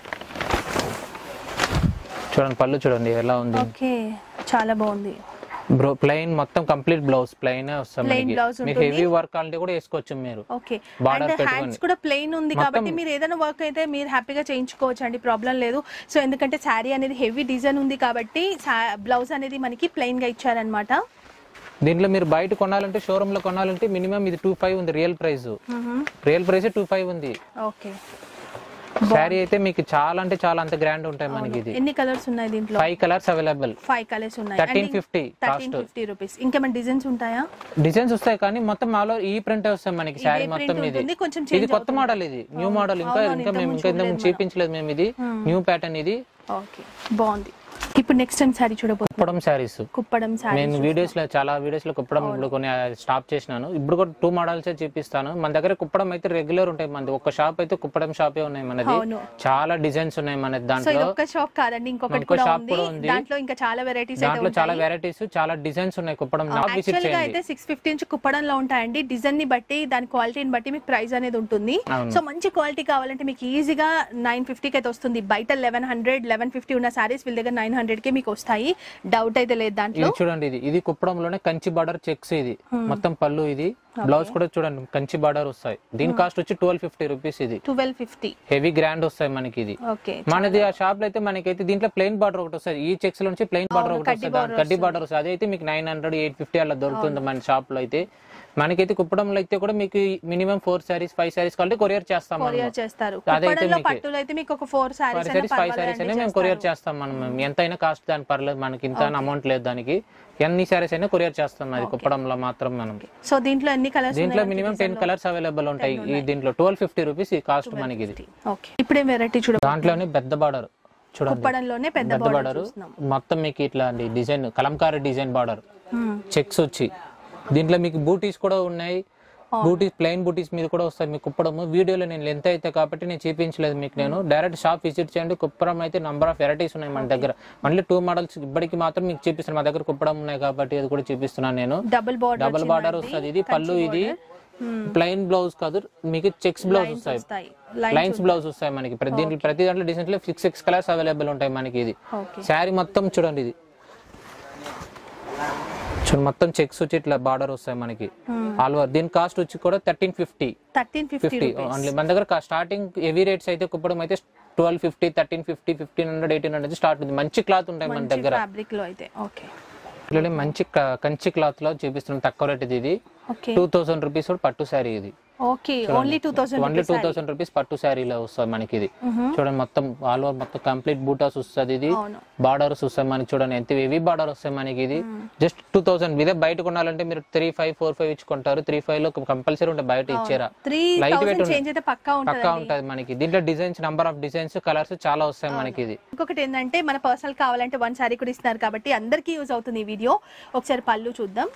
చూడండి పళ్ళు చూడండి ఎలా ఉంది, చాలా బాగుంది. ప్లెయిన్ మొత్తం కంప్లీట్ బ్లౌజ్ ప్లెయిన్ వస్తుంది. మీకు హెవీ వర్క్ అంటే కూడా వేసుకోవచ్చు మీరు. బార్డర్ హ్యాండ్స్ కూడా ప్లెయిన్ ఉంది కాబట్టి మీరు ఏదైనా వర్క్ అయితే మీరు హ్యాపీగా చేయించుకోవచ్చు అండి, ప్రాబ్లం లేదు. సో ఎందుకంటే శారీ అనేది హెవీ డిజైన్ ఉంది కాబట్టి బ్లౌజ్ అనేది మనకి ప్లెయిన్ గా ఇచ్చారనమాట. దీంట్లో మీరు బయట కొనాలంటే షోరూమ్ లో కొనాలంటే మినిమం ఇది 25 ఉంది రియల్ ప్రైస్. 25 ఉంది. ఓకే, శారీ అయితే మీకు చాలా అంటే చాలా అంత గ్రాండ్ ఉంటాయి మనకి. ఇది ఎన్ని కలర్స్ ఉన్నాయి దీంట్లో? 5 కలర్స్ అవైలబుల్. 5 కలర్స్ ఉన్నాయి. 1350 రూపీస్. ఇంకేమైనా డిజైన్స్ ఉంటాయా? డిజైన్స్ వస్తాయి కానీ మొత్తం ఆల్ ఓవర్ ఈ ప్రింట్ వస్తాయి మనకి శారీ మొత్తం. ఇది కొత్త మోడల్, ఇది న్యూ మోడల్. ఇంకా మేము ఇంతకు చూపించలేదు మేము, ఇది న్యూ ప్యాటర్న్ ఇది. ఓకే, బాగుంది. ఇప్పుడు నెక్స్ట్ టైం సారీ చూడబోతున్నాం. కుప్పడం సారీస్. కుప్పడం సారీ నేను వీడియోస్ లో చాలా వీడియోస్ లో కుప్పడం కొన్ని స్టాప్ చేసినాను. ఇప్పుడు కూడా 2 మోడల్స్ చూపిస్తాను. మన దగ్గర కుప్పడం అయితే రెగ్యులర్ ఉంటాయి. మనది ఒక షాప్ అయితే కుప్పడం షాపే ఉన్నాయి మనది. చాలా డిజైన్స్ ఉన్నాయి మనది దాంట్లో. ఒక షాప్ కాదండి, ఇంకొకటి కూడా ఉంది. దాంట్లో ఇంకా చాలా వెరైటీస్ అయితే దాంట్లో చాలా వెరైటీస్ చాలా డిజైన్స్ ఉన్నాయి కుప్పడం. యాక్చువల్ గా అయితే 650 నుంచి కుప్పడంలో ఉంటాయండి. డిజైన్ ని బట్టి దాని క్వాలిటీని బట్టి మీకు ప్రైస్ అనేది ఉంటుంది. సో మంచి క్వాలిటీ కావాలంటే మీకు ఈజీగా 950 కి అయితే వస్తుంది. బయట 1100 1150 ఉన్న సారీస్ వీళ్ళ దగ్గర 900 కి మీకు వస్తాయి. డౌట్ అయితే లేదు దాంట్లో. చూడండి ఇది కుప్పడంలోనే కంచి బార్డర్ చెక్స్. ఇది మొత్తం పళ్ళు. ఇది బ్లౌజ్ కూడా చూడండి కంచి బార్డర్ వస్తాయి. దీని కాస్ట్ వచ్చి 1250 రూపీస్. ఇది 1250 హెవీ గ్రాండ్ వస్తాయి మనకి. ఇది మనది ఆ షాప్ లో అయితే మనకైతే దీంట్లో ప్లెయిన్ బార్డర్ ఒకటి వస్తుంది. ఈ చెక్స్ లో నుంచి ప్లెయిన్ బార్డర్ ఒకటి వస్తుంది, కడ్డీ బార్డర్ వస్తుంది. అదైతే మీకు 900 850 అలా దొరుకుతుంది మన షాప్ లో అయితే. మనకైతే కుప్పడంలో అయితే కూడా మీకు మినిమం 4 సారీస్ 5 సారీస్ కావాలంటే కొరియర్ చేస్తాం. అదైతే 4 సారీస్ 5 సారీస్ అయినా మేము కొరియర్ చేస్తాం. మనం ఎంతైనా కాస్ట్ దాని పర్లేదు, మనకి ఇంత అమౌంట్ లేదు దానికి. ఎన్ని సారీస్ అయినా కొరియర్ చేస్తాం అది కుప్పడంలో మాత్రం మనం. సో దీంట్లో ఎన్ని కలర్స్? దీంట్లో మినిమం 10 కలర్స్ అవైలబుల్ ఉంటాయి. దీంట్లో 1250 రూపీస్ ఈ కాస్ట్ మనకి. ఇది ఇప్పుడే వెరైటీ చూడండి. దాంట్లోనే పెద్ద బార్డర్ చూడండి, పెద్ద బార్డర్ మొత్తం మీకు ఇట్లా design Kalamkari design border checks వచ్చి. దీంట్లో మీకు బూటీస్ కూడా ఉన్నాయి. బూటీస్ ప్లెయిన్ బూటీస్ మీద కూడా వస్తాయి మీకు కుప్పడము. వీడియోలో నేను లెంత్ అయితే కాబట్టి నేను చూపించలేదు మీకు. నేను డైరెక్ట్ షాప్ విజిట్ చేయండి. కుప్పడం అయితే నంబర్ ఆఫ్ వెరైటీస్ ఉన్నాయి మన దగ్గర. మళ్ళీ 2 మోడల్స్ ఇప్పటికి మాత్రం మీకు చూపిస్తాను. మా దగ్గర కుప్పడం ఉన్నాయి కాబట్టి అది కూడా చూపిస్తున్నాను నేను. డబుల్ బార్డర్ వస్తుంది. ఇది పళ్ళు. ఇది ప్లెయిన్ బ్లౌజ్ కాదు, మీకు చెక్స్ బ్లౌజ్ వస్తాయి, లైన్స్ బ్లౌజ్ వస్తాయి మనకి. ప్రతి దాంట్లో డిజైన్స్ లో 6 కలర్స్ అవైలబుల్ ఉంటాయి మనకి. ఇది శారీ మొత్తం చూడండి. ఇది మొత్తం చెక్స్ వచ్చి ఇట్లా బార్డర్ వస్తాయి మనకి ఆల్ ఓవర్. దీని కాస్ట్ వచ్చి కూడా 1350 ఓన్లీ. మన దగ్గర స్టార్టింగ్ హెవీ రేట్స్ అయితే కుప్పడం అయితే 1250 1350 1500 1800 స్టార్ట్ ఉంది. మంచి క్లాత్ ఉంటాయి మన దగ్గర. మంచి కంచి క్లాత్ లో చూపిస్తున్నాం తక్కువ రేట్. ఇది 2000 రూపీస్ పట్టు శారీ. ఇది ఓన్లీ 2000 రూపీస్ పట్టు శారీలో వస్తుంది మనకి. ఇది చూడండి మొత్తం ఆల్ ఓవర్ మొత్తం కంప్లీట్ బూటాస్ వస్తుంది. ఇది బార్డర్స్ వస్తాయి మనకి. చూడండి ఎంత హెవీ బార్డర్ వస్తాయి మనకి. ఇది జస్ట్ 2000. ఇదే బయట కొనాలంటే మీరు 3500 4500 ఇచ్చుకుంటారు. 3500 లో కంపల్సరీ ఉంటాయి, బయట ఇచ్చారా. లైట్ వెయిట్ పక్కా ఉంటుంది మనకి. దీంట్లో designs number of designs colours చాలా వస్తాయి మనకి. ఇది ఇంకొకటి ఏంటంటే మన పర్సనల్ కావాలంటే 1 సారీ కూడా ఇస్తున్నారు కాబట్టి అందరికీ యూజ్ అవుతుంది ఈ వీడియో. ఒకసారి పళ్ళు చూద్దాం.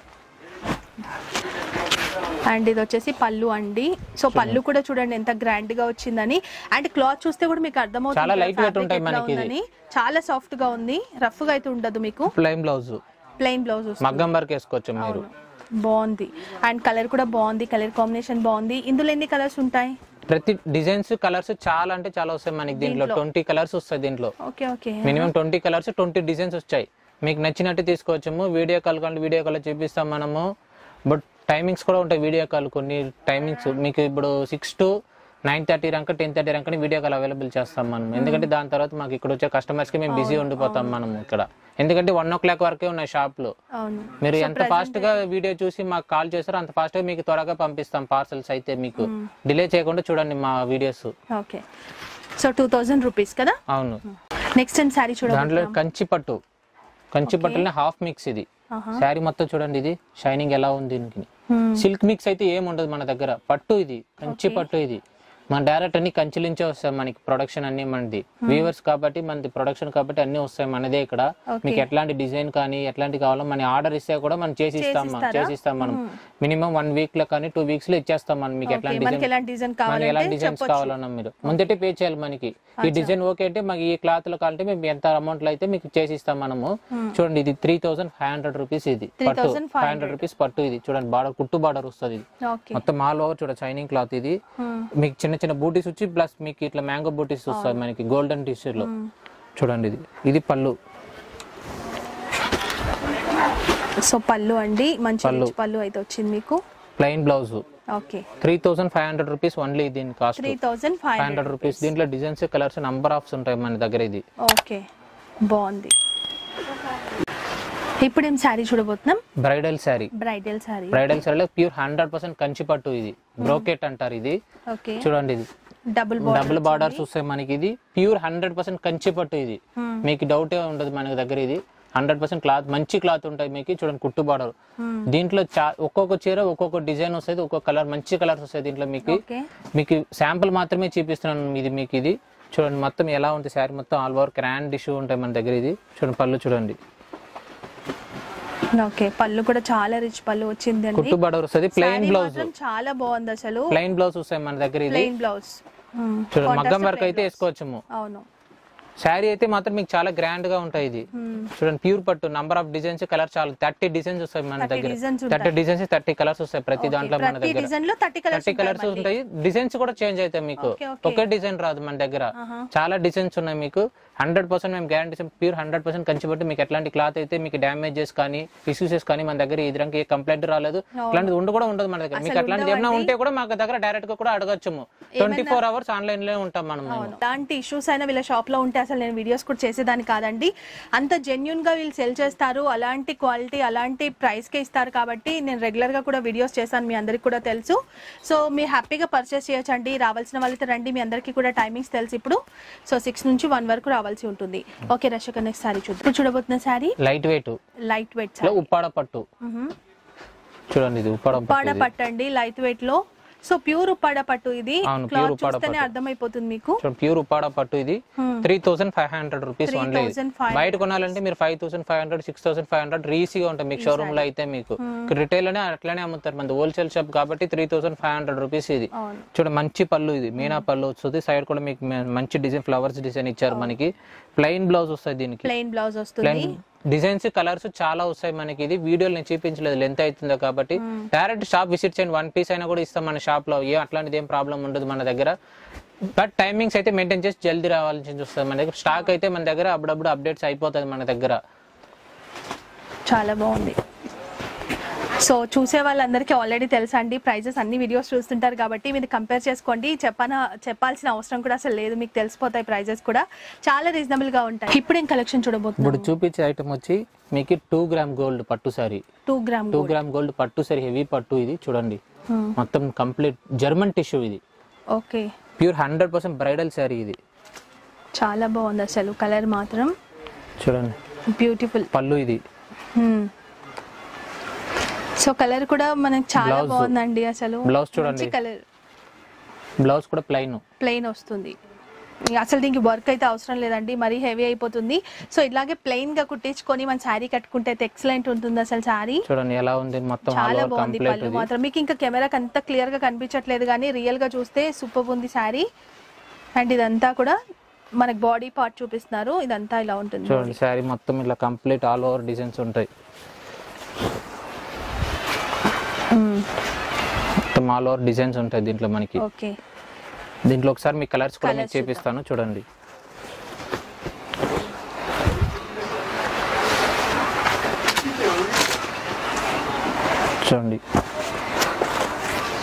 అండ్ ఇది వచ్చేసి పళ్ళు అండి. సో పళ్ళు కూడా చూడండి ఎంత గ్రాండ్ గా వచ్చిందని. అండ్ క్లాత్ చూస్తే కూడా మీకు అర్థమవుతుంది చాలా లైట్ వెయిట్ ఉంటాయి మనకి. చాలా సాఫ్ట్ గా ఉంది, రఫ్ గా అయితే ఉండదు మీకు. ప్లెయిన్ బ్లౌజ్ మగ్గం వర్క్ వేసుకోవచ్చు మీరు. బాగుంది. అండ్ కలర్ కూడా బాగుంది, కలర్ కాంబినేషన్ బాగుంది. ఇందులో ఎన్ని కలర్స్ ఉంటాయి? ప్రతి డిజైన్స్ కలర్స్ చాలా అంటే చాలా వస్తాయి మనకి. దీంట్లో 20 కలర్స్ వస్తాయి. దీంట్లో మినిమం 20 కలర్స్ 20 డిజైన్స్ వచ్చాయి. మీకు నచ్చినట్టు తీసుకోవచ్చాము. వీడియో కాల్ కంటే వీడియో కాల్ చూపిస్తాం మనము. బట్ టైమింగ్స్ కూడా ఉంటాయి వీడియో కాల్. కొన్ని టైమింగ్స్ మీకు ఇప్పుడు 6 to 9:30 రంక 10:30 రంకని వీడియో కాల్ అవైలబుల్ చేస్తాం మనం. ఎందుకంటే దాని తర్వాత మాకు ఇక్కడ వచ్చే కస్టమర్స్ కి మేము బిజీ ఉండిపోతాం మనం ఇక్కడ. ఎందుకంటే 1 o'clock వరకే ఉన్నాయి షాప్లు. మీరు ఎంత ఫాస్ట్ గా వీడియో చూసి మాకు కాల్ చేస్తారో అంత ఫాస్ట్ గా మీకు త్వరగా పంపిస్తాం పార్సల్స్. అయితే మీకు డిలే చేయకుండా చూడండి మా వీడియోస్. ఓకే, సో 2000 రూపీస్ కదా. అవును. నెక్స్ట్ టైం సారీ చూడండి, దాంట్లో కంచి పట్టులోనే హాఫ్ మిక్స్ ఇది. శారీ మొత్తం చూడండి, ఇది షైనింగ్ ఎలా ఉంది. దీనికి సిల్క్ మిక్స్ అయితే ఏం ఉండదు మన దగ్గర. పట్టు ఇది, కంచి పట్టు ఇది. మన డైరెక్ట్ అన్ని కంచిలించే వస్తాయి మనకి. ప్రొడక్షన్ అన్ని మనది, వీవర్స్ కాబట్టి మనది ప్రొడక్షన్ కాబట్టి అన్ని వస్తాయి మనదే ఇక్కడ. మీకు ఎట్లాంటి డిజైన్ కానీ ఎట్లాంటి కావాలో మన ఆర్డర్ ఇస్తే కూడా మనం చేసిస్తాం మనం. మినిమం 1 week లో కానీ 2 weeks లో ఇచ్చేస్తాం మనం. మీకు ఎలాంటి డిజైన్స్ కావాలన్నా మీరు ముందటే పే చేయాలి మనకి. ఈ డిజైన్ ఓకే అంటే మాకు ఈ క్లాత్ లో కావాలంటే మేము ఎంత అమౌంట్ లో అయితే మీకు చేసిస్తాం మనము. చూడండి, ఇది 3500 రూపీస్. ఇది పట్టు 500 రూపీస్ పట్టు. ఇది చూడండి, బార్డర్ కుట్టు బార్డర్ వస్తుంది. ఇది మొత్తం ఆల్ ఓవర్ చూడ షైనింగ్ క్లాత్. ఇది మీకు చిన్న చిన్న బూటీస్ వచ్చి ప్లస్ మీకు ఇట్లా మ్యాంగో బూటీస్ వస్తాయి మనకి గోల్డెన్ టిష్యూ లో. చూడండి, ఇది పళ్ళు. సో పళ్ళు అండి, మంచి పళ్ళు అయితే వచ్చింది మీకు. Plain blouse. Okay, 3500 rupees only. దీని కాస్ట్ 3500 రూపీస్. దీంట్లో డిజైన్స్, కలర్స్, నంబర్ ఆఫ్స్ ఉంటాయి మన దగ్గర. ఇది ఓకే, బాగుంది. ఇప్పుడు ఏం శారీ చూడబోతున్నాం? బ్రైడల్ శారీ. బ్రైడల్ శారీలో ప్యూర్ 100% కంచి పట్టు. ఇది బ్రోకెట్ అంటారు. ఇది చూడండి, ఇది డబుల్ బార్డర్స్ వస్తాయి మనకి. ఇది ప్యూర్ 100% కంచి పట్టు. ఇది మీకు డౌటే ఉండదు మన దగ్గర. ఇది 100% క్లాత్, మంచి క్లాత్ ఉంటాయి మీకు. చూడండి, కుట్టు బార్డర్. దీంట్లో ఒక్కొక్క చీర ఒక్కొక్క డిజైన్ వస్తుంది, ఒక్కొక్క కలర్, మంచి కలర్స్ వస్తాయి దీంట్లో మీకు శాంపుల్ మాత్రమే చూపిస్తున్నాను. ఇది మీకు ఇది చూడండి మొత్తం ఎలా ఉంటుంది శారీ మొత్తం. ఆల్ ఓవర్ గ్రాండ్ ఇష్యూ ఉంటాయి మన దగ్గర. ఇది చూడండి, పళ్ళు చూడండి. ఓకే, పళ్ళు కూడా చాలా రిచ్ పళ్ళు వచ్చింది. కుట్టు బార్డర్ వస్తుంది. ప్లెయిన్ బ్లౌజ్ చాలా బాగుంది అసలు. ప్లెయిన్ బ్లౌజ్ వస్తాయి మన దగ్గర. ఇది ప్లెయిన్ బ్లౌజ్ చూడండి, మగ్గం వర్క్ అయితే వేసుకోవచ్చు. అవును. శారీ అయితే మాత్రం మీకు చాలా గ్రాండ్ గా ఉంటాయి. ఇది చూడండి, ప్యూర్ పట్టు. నంబర్ ఆఫ్ డిజైన్స్, కలర్ చాలా 30 డిజైన్స్ వస్తాయి మన దగ్గర. 30 డిజైన్స్ 30 కలర్స్ వస్తాయి ప్రతి దాంట్లో మన దగ్గర. 30 కలర్స్ ఉంటాయి. డిజైన్స్ కూడా చేంజ్ అవుతాయి మీకు. ఒకే డిజైన్ రాదు మన దగ్గర, చాలా డిజైన్స్ ఉన్నాయి మీకు. 100% మేము గ్యారంటీ ప్యూర్ 100% కంచి పట్టు. మీకు ఎట్లాంటి క్లాత్ అయితే మీకు డ్యామేజెస్ కానీ ఇష్యూసెస్ కానీ మన దగ్గర ఇదిరంకి ఏ కంప్లైంట్ రాలేదు. ఇట్లాంటిది కూడా ఉండదు మన దగ్గర. మీకు అట్లాంటిది ఏమైనా ఉంటే కూడా మాకు దగ్గర డైరెక్ట్ గా కూడా అడగచ్చు. 24 hours ఆన్లైన్ లో ఉంటాం మనం. అలాంటి ఇష్యూస్ అయినా వీళ్ళ షాప్ లో ఉంటే అసలు నేను వీడియోస్ కూడా చేసేదాన్ని కాదండి. అంత జెన్యున్ గా వీళ్ళు సెల్ చేస్తారు. అలాంటి క్వాలిటీ, అలాంటి ప్రైస్ కే ఇస్తారు కాబట్టి నేను రెగ్యులర్ గా కూడా వీడియోస్ చేశాను, మీ అందరికి కూడా తెలుసు. సో మీరు హ్యాపీగా పర్చేస్ చేయొచ్చండి. రావాల్సిన వాళ్ళైతే రండి. మీ అందరికీ కూడా టైమింగ్స్ తెలుసు ఇప్పుడు. సో 6 నుంచి 1 వరకు రావాల్సి ఉంటుంది. ఓకే రషక, నెక్స్ట్ సారీ చూద్దాం. ఇప్పుడు చూడబోతున్న సారీ లైట్ వెయిట్ ఉప్పాడ పట్టు. చూడండి, ఇది ఉప్పాడ పట్టు అండి, లైట్ వెయిట్ లో. సో ప్యూర్ ఉప్పాడ పట్టు. ఇది క్లాత్ చూస్తేనే అర్థమైపోతుంది మీకు. ప్యూర్ ఉప్పాడ పట్టు. ఇది 3500 రూపీస్ ఓన్లీ. బయట కొనాలంటే మీరు 5500 6500 ఈజీగా ఉంటాయి మీకు షోరూమ్ లో అయితే. మీకు రిటైల్ లోనే అట్లానే అమ్ముతారు. మన హోల్సేల్ షాప్ కాబట్టి 3500 రూపీస్. ఇది చూడండి, మంచి పళ్ళు. ఇది మీనా పళ్ళు వస్తుంది. సైడ్ కూడా మీకు మంచి డిజైన్, ఫ్లవర్స్ డిజైన్ ఇచ్చారు మనకి. ప్లెయిన్ బ్లౌజ్ వస్తాయి దీనికి. ప్లెయిన్ బ్లౌజ్ వస్తుంది. డిజైన్స్, కలర్స్ చాలా వస్తాయి మనకి. ఇది వీడియోలు నేను చూపించలేదు, లెంత్ అవుతుందో కాబట్టి. డైరెక్ట్ షాప్ విజిట్ చేయండి. 1 piece అయినా కూడా ఇస్తాం మన షాప్ లో. అట్లాంటిది ఏం ప్రాబ్లం ఉండదు మన దగ్గర. బట్ టైమింగ్స్ అయితే మెయింటైన్ చేసి జల్దీ రావాల్సి వస్తుంది మన దగ్గర. స్టాక్ అయితే మన దగ్గర అప్పుడప్పుడు అప్డేట్స్ అయిపోతుంది మన దగ్గర. చాలా బాగుంది. సో చూసే వాళ్ళందరికీ ఆల్రెడీ తెలుసా అండి, ప్రైజెస్ అన్ని వీడియోస్ చూస్తుంటారు కాబట్టి మీరు కంపేర్ చేసుకోండి. చెప్పాల్సిన అవసరం కూడా అసలు లేదు, మీకు తెలిసిపోతాయి. ప్రైజెస్ కూడా చాలా రీజనబుల్ గా ఉంటాయి. ఇప్పుడు ఏం కలెక్షన్ చూడబోతున్నాం? ఇప్పుడు చూపించే ఐటమ్ వచ్చి మీకు 2 గ్రామ్ గోల్డ్ పట్టు సారీ. 2 గ్రామ్ గోల్డ్ పట్టు సారీ, హెవీ పట్టు. ఇది చూడండి, మొత్తం కంప్లీట్ జర్మన్ టిష్యూ. ఇది ఓకే, ప్యూర్ 100% బ్రైడల్ సారీ. ఇది చాలా బాగుంది అసలు. కలర్ మాత్రం చూడండి, బ్యూటిఫుల్ పళ్ళు. ఇది సో కలర్ కూడా మనకి చాలా బాగుందండి అసలు. బ్లౌజ్ చూడండి, కలర్ బ్లౌజ్ కూడా ప్లెయిన్ వస్తుంది. అసలు దీనికి వర్క్ అయితే అవసరం లేదండి, మరీ హెవీ అయిపోతుంది. సో ఇలాగే ప్లెయిన్ గా కుట్టించుకొని మన శారీ కట్టుకుంటే అయితే ఎక్సలెంట్ ఉంటుంది అసలు. శారీ చూడండి ఎలా ఉంది, మొత్తం చాలా బాగుంది. పళ్ళు మాత్రం మీకు ఇంకా కెమెరాకి అంత క్లియర్ గా కనిపించట్లేదు, కానీ రియల్ గా చూస్తే సూపర్ ఉంది శారీ. అండ్ ఇదంతా కూడా మనకి బాడీ పార్ట్ చూపిస్తున్నారు. ఇదంతా ఇలా ఉంటుంది చూడండి. శారీ మొత్తం ఇలా కంప్లీట్ ఆల్ ఓవర్ డిజైన్స్ ఉంటాయి. మొత్తం ఆల్ ఓవర్ డిజైన్స్ ఉంటాయి దీంట్లో మనకి. ఓకే, దీంట్లో ఒకసారి మీ కలర్స్ కూడా మీకు చూపిస్తాను చూడండి. చూడండి,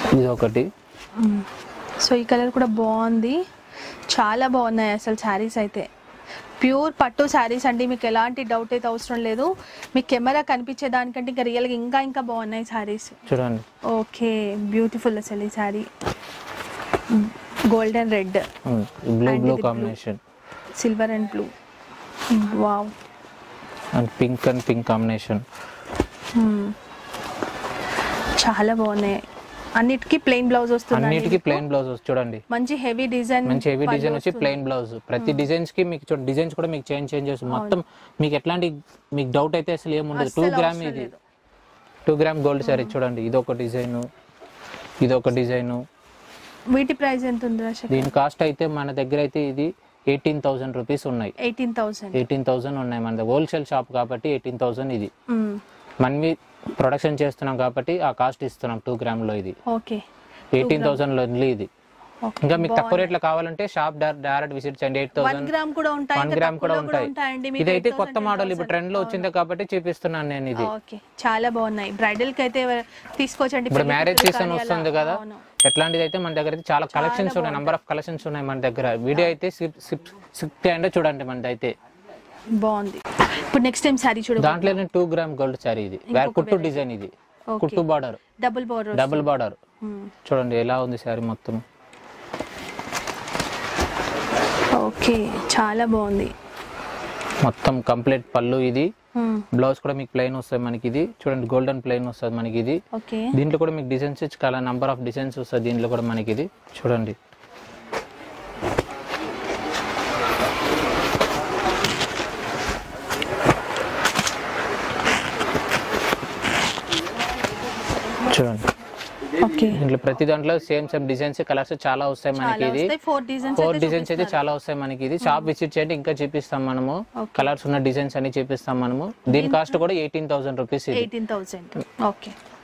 ఇది ఒకటి. సో ఈ కలర్ కూడా బాగుంది, చాలా బాగున్నాయి అసలు శారీస్ అయితే. ప్యూర్ పట్టు శారీస్ అండి, మీకు ఎలాంటి డౌట్ అయితే అవసరం లేదు. మీకు కెమెరా కనిపించే దానికంటే ఇంకా రియల్గా ఇంకా బాగున్నాయి శారీస్. చూడండి. ఓకే, బ్యూటిఫుల్ అసలు ఈ sari. Golden red, blue combination, silver and blue. Wow. And pink combination. చాలా బాగున్నాయి. అన్నిటికీ ప్లెయిన్ బ్లౌజ్ వస్తుంది. అన్నిటికీ ప్లెయిన్ బ్లౌజ్ చూడండి. మంచి హెవీ డిజైన్ వచ్చి ప్లెయిన్ బ్లౌజ్. ప్రతి డిజైన్స్ కి మీకు చూడండి, డిజైన్స్ కూడా మీకు చేంజ్ మొత్తం. మీకు ఎట్లాంటి మీకు డౌట్ అయితే అసలు ఏముండదు. 2 గ్రామ్ ఇది 2 గ్రామ్ గోల్డ్ శారీ చూడండి. ఇది ఒక డిజైన్. వీటి ప్రైస్ ఎంత ఉంది రాశి? దీని కాస్ట్ అయితే మన దగ్గర అయితే ఇది 18,000 రూపీస్ ఉన్నాయి. 18,000 ఉన్నాయి మన దగ్గర. హోల్సేల్ షాప్ కాబట్టి 18,000 ఇది. మనవి ప్రొడక్షన్ చేస్తున్నాం కాబట్టి ఆ కాస్ట్ ఇస్తున్నాం 2 గ్రామ్ లో. ఇది 18,000 లో ఇది. ఇంకా మీకు తక్కువ రేట్లో కావాలంటే షాప్ డైరెక్ట్ విజిట్ చేయండి. 8,000 1 గ్రామ్ కూడా ఉంటాయి. ఇదైతే కొత్త మోడల్ ఇప్పుడు ట్రెండ్ లో వచ్చింది కాబట్టి చూపిస్తున్నాను నేను ఇది. చాలా బాగున్నాయి. బ్రైడల్ కి అయితే తీసుకోవచ్చండి. ఇప్పుడు మ్యారేజ్ సీజన్ వస్తుంది కదా, ఎట్లాంటిది అయితే మన దగ్గర చాలా కలెక్షన్స్ ఉన్నాయి. నంబర్ ఆఫ్ కలెక్షన్స్ ఉన్నాయి మన దగ్గర. వీడియో అయితే స్కిప్ చేయండి, చూడండి మనది అయితే బాగుంది. ఇప్పుడు నెక్స్ట్ టైం సారీ చూడండి. దాంట్లో 2 గ్రామ్ గోల్డ్ సారీ ఇది. కుట్టు డిజైన్ ఇది. కుట్టు బార్డర్, డబుల్ బార్డర్. చూడండి ఎలా ఉంది సారీ మొత్తం. ఓకే, చాలా బాగుంది. మొత్తం కంప్లీట్ పళ్ళు ఇది. బ్లౌజ్ కూడా మీకు ప్లెయిన్ వస్తుంది మనకి. ఇది చూడండి, గోల్డెన్ ప్లెయిన్ వస్తుంది మనకి ఇది. దీంట్లో కూడా మీకు డిజైన్స్ చాలా నంబర్ ఆఫ్ డిజైన్స్ వస్తుంది దీంట్లో కూడా మనకి. ఇది చూడండి. చూడండి, దీంట్లో ప్రతి దాంట్లో సేమ్ డిజైన్స్ కలర్స్ చాలా వస్తాయి మనకి. ఇది 4 డిజైన్స్ అయితే చాలా వస్తాయి మనకి. ఇది షాప్ విజిట్ చేయండి, ఇంకా చూపిస్తాం మనము. కలర్స్ ఉన్న డిజైన్స్ అన్ని చూపిస్తాం మనము. దీని కాస్ట్ కూడా 18,000 రూపీస్. 18,000. ఓకే.